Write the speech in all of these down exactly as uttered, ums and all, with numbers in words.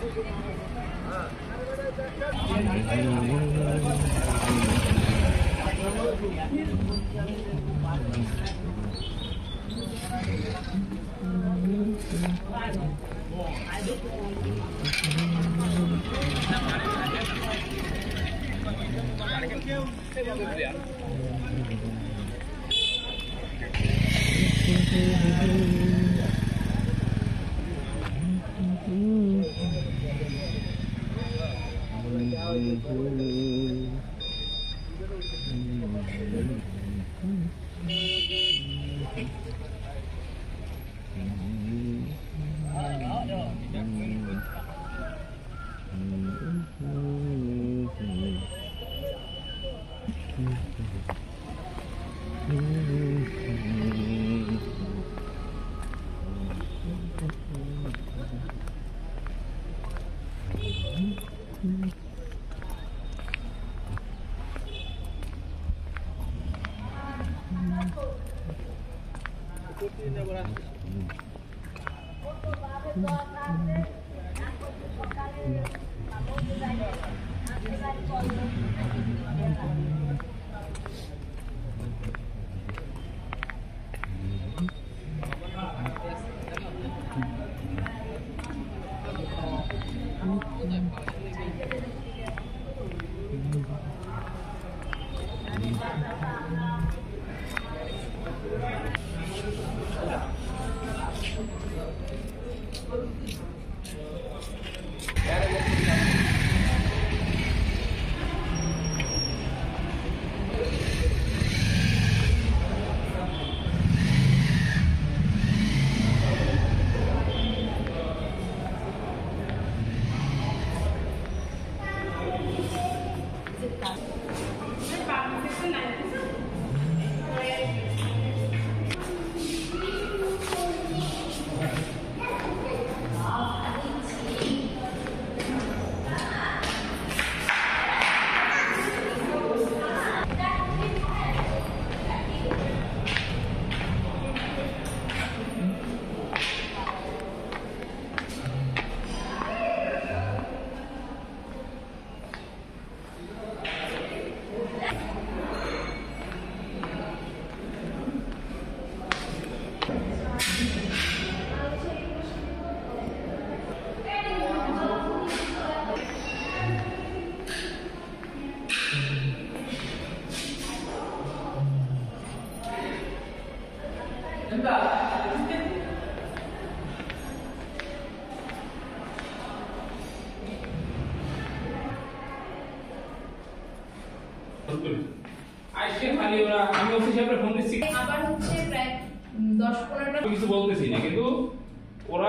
আজকে খালি ওরা আমি অফিসে আপনার ফোন দিচ্ছি আবার হচ্ছে প্রায় দশ পনেরোটা কিছু বলতেছি না কিন্তু ওরা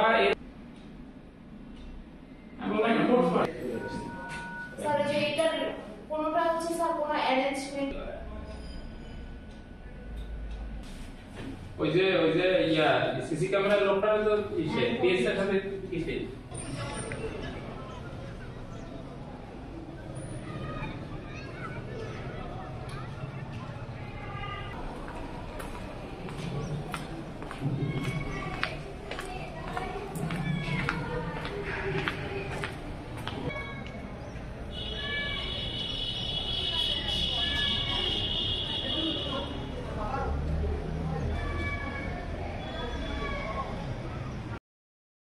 আমি বললাম ফোর্স করে স্যার যে এটার কোনটা হচ্ছে স্যার কোন অ্যারেঞ্জমেন্ট ওই যে ওই যে ইয়া সিসি ক্যামেরার লোকটা তো ইসে পিএস এর সাথে কিসে